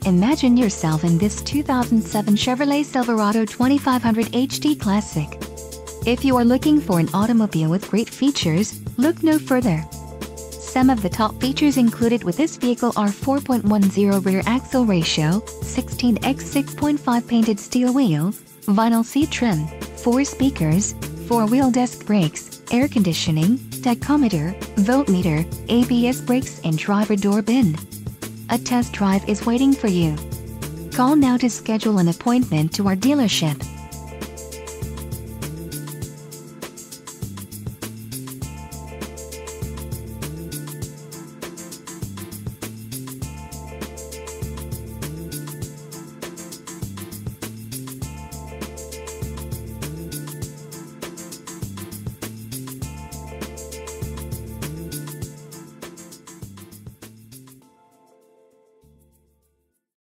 Imagine yourself in this 2007 Chevrolet Silverado 2500HD Classic. If you are looking for an automobile with great features, look no further. Some of the top features included with this vehicle are 4.10 rear axle ratio, 16x6.5 painted steel wheels, vinyl seat trim, 4 speakers, 4-wheel disc brakes, air conditioning, tachometer, voltmeter, ABS brakes and driver door bin. A test drive is waiting for you. Call now to schedule an appointment to our dealership.